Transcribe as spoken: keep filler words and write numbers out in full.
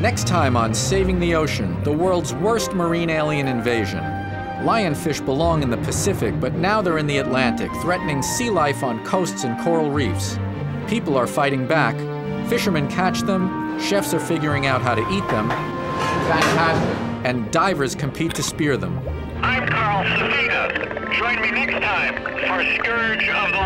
Next time on Saving the Ocean, the world's worst marine alien invasion. Lionfish belong in the Pacific, but now they're in the Atlantic, threatening sea life on coasts and coral reefs. People are fighting back. Fishermen catch them, chefs are figuring out how to eat them, fantastic, and divers compete to spear them. I'm Safina. Join me next time for Scourge of the